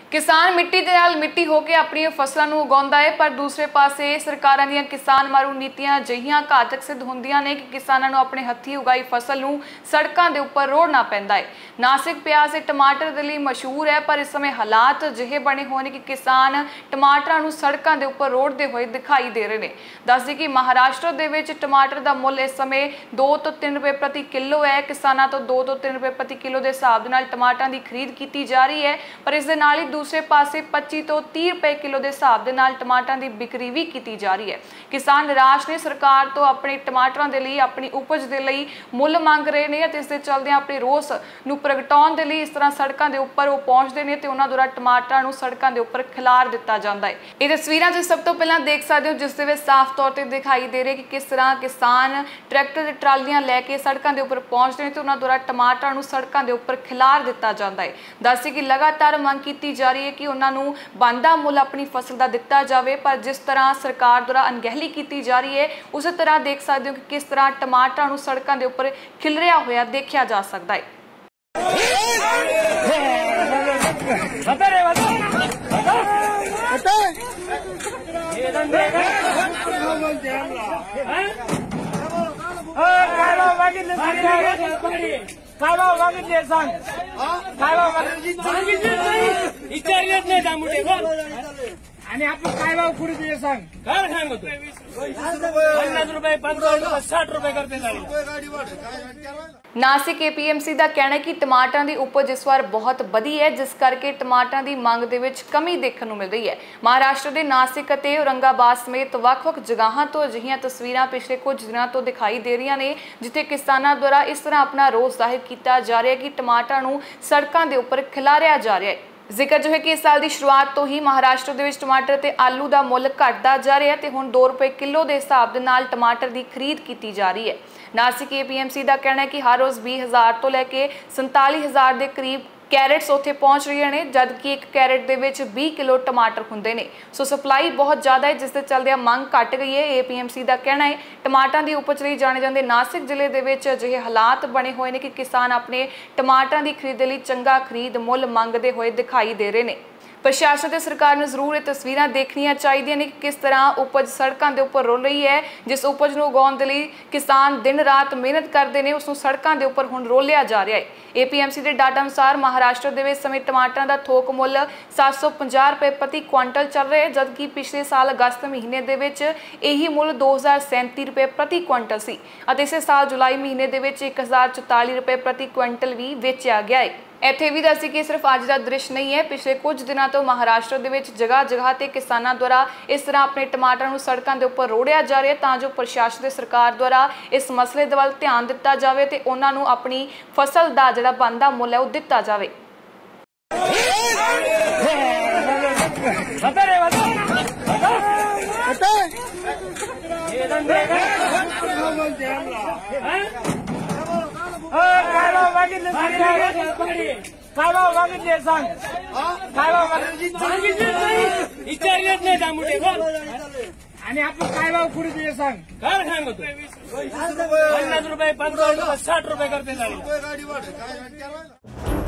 किसान मिट्टी दे नाल मिट्टी होके अपनी फसलों को उगाउंदा है, पर दूसरे पासे सरकारां दीयां किसान मारू नीतियां अजिहियां घातक सिद्ध होंदियां ने कि किसानां नूं अपने हत्थी उगाई फसल नूं सड़कां दे उपर रोड़ना पैंदा है। नासिक प्याज ते टमाटर दे लई मशहूर है, पर इस समय हालात अजिहे बने होए ने कि किसान टमाटरां नूं सड़कां दे उपर रोड़दे होए दिखाई दे रहे ने। दस दी कि महाराष्ट्र दे विच टमाटर दा मुੱਲ इस समय 2 ਤੋਂ 3 रुपए प्रति किलो है। किसानां तो 2 ਤੋਂ 3 रुपए प्रति किलो के हिसाब दे नाल टमाटरां दी खरीद की जा रही है, पर इस दे नाल ही दूसरे पासे 25 ਤੋਂ 30 रुपए किलो के हिसाब दे नाल टमाटरां दी बिक्री भी की जा रही है। किसान निराश ने सरकार तो अपने टमाटरां दे लई अपनी उपज दे लई मुੱਲ मंग रहे ने ते इस दे चलदे अपने रोस नूं प्रगटाउण दे लई इस तरह सड़कां दे उपर वो पहुंचदे ने ते उन्हां द्वारा टमाटरां नूं सड़कां दे उपर खिलार दिता जांदा है। ये तस्वीरां तुसीं सब तो पहलां देख सकदे हो, जिस दे विच साफ तौर ते दिखाई दे रहे कि किस तरह किसान ट्रैक्टर ते ट्रालियां लैके सड़कां दे उपर पहुंचदे ने ते उन्हां द्वारा टमाटरां नूं सड़कां दे उपर खिलार दिता जांदा है। दस्सी कि लगातार मंग की जा रही है कि उन्हां नूं बनदा मुੱਲ अपनी फसल का दिता जाए, पर जिस तरह सरकार द्वारा अनगहली की जा रही है उस तरह देख सकते हो कि किस तरह टमाटरां नूं सड़कां दे उपर खिलरिया होया देखा जा सकता है। आणि आपण काय भाव पुढे दिले सांग, काय सांगतो 50 रुपये 60 रुपये करते नासिक एपीएमसी का कहना है कि टमाटर की उपज इस बार बहुत वधी है, जिस करके टमाटर की मंग दे विच कमी देखने को मिल रही है। महाराष्ट्र के नासिक और औरंगाबाद समेत ਵੱਖ-ਵੱਖ जगहों तो अजिहियां तस्वीरां पिछले कुछ दिनों तो दिखाई दे रही ने, जिथे किसानों द्वारा इस तरह अपना रोस जाहिर किया जा रहा है कि टमाटर नूं सड़कों के उपर खिलारिया जा रहा है। जिक्र जो है कि इस साल की शुरुआत तो ही महाराष्ट्र के टमाटर ते आलू का मुੱਲ घटता जा रहा है तो हुण 2 रुपए किलो के हिसाब के नाल टमाटर की खरीद की जा रही है। नासिक एपीएमसी का कहना है कि हर रोज़ 20,000 तो लैके 47,000 के करीब कैरेट्स उत्थे पहुँच रही ने, जबकि एक कैरेट दे विच 20 किलो टमाटर हुंदे ने। सो सप्लाई बहुत ज़्यादा है, जिस दे चलदे मंग घट गई है। एपीएमसी का कहना है टमाटर की उपज लई जाने जाते नासिक जिले दे विच अजिहे हालात बने हुए हैं कि किसान अपने टमाटर की खरीद लई चंगा खरीद मुੱਲ मंगते हुए दिखाई दे रहे हैं। प्रशासन ते सरकार ने जरूर ये तस्वीरां देखनियां चाहिए ने कि किस तरह उपज सड़कों के उपर रुल रही है। जिस उपज नूं उगाउण दे लई किसान दिन रात मेहनत करते हैं, उसनूं सड़कों के उपर हुण रोलिया जा रहा है। एपीएमसी के डाटा अनुसार महाराष्ट्र के समय टमाटर का थोक मुੱਲ 750 रुपए प्रति क्विंटल चल रहा है, जबकि पिछले साल अगस्त महीने के यही मुੱਲ 2037 रुपए प्रति क्विंटल सी। इस साल जुलाई महीने के 1044 रुपए प्रति क्विंटल भी बेचा गया है। इत्थे भी दस्सी कि सिर्फ अज का दृश्य नहीं है, पिछले कुछ दिनों तो महाराष्ट्र के जगह जगह पर किसानों द्वारा इस तरह अपने टमाटर को सड़कों के उपर रोड़िया जा रहा है, तां जो प्रशासन ते सरकार द्वारा इस मसले दे वल ध्यान दिता जाए तो उन्होंने अपनी फसल का जिहड़ा बनदा मुੱਲ है वो दिता जाए। काय भाव मागितले सांग, काय भाव विचारलेच नाही दामुटे बोल, आणि आपण काय भाव पुढे दिले सांग, काय सांगतो 50 रुपये 60 रुपये करते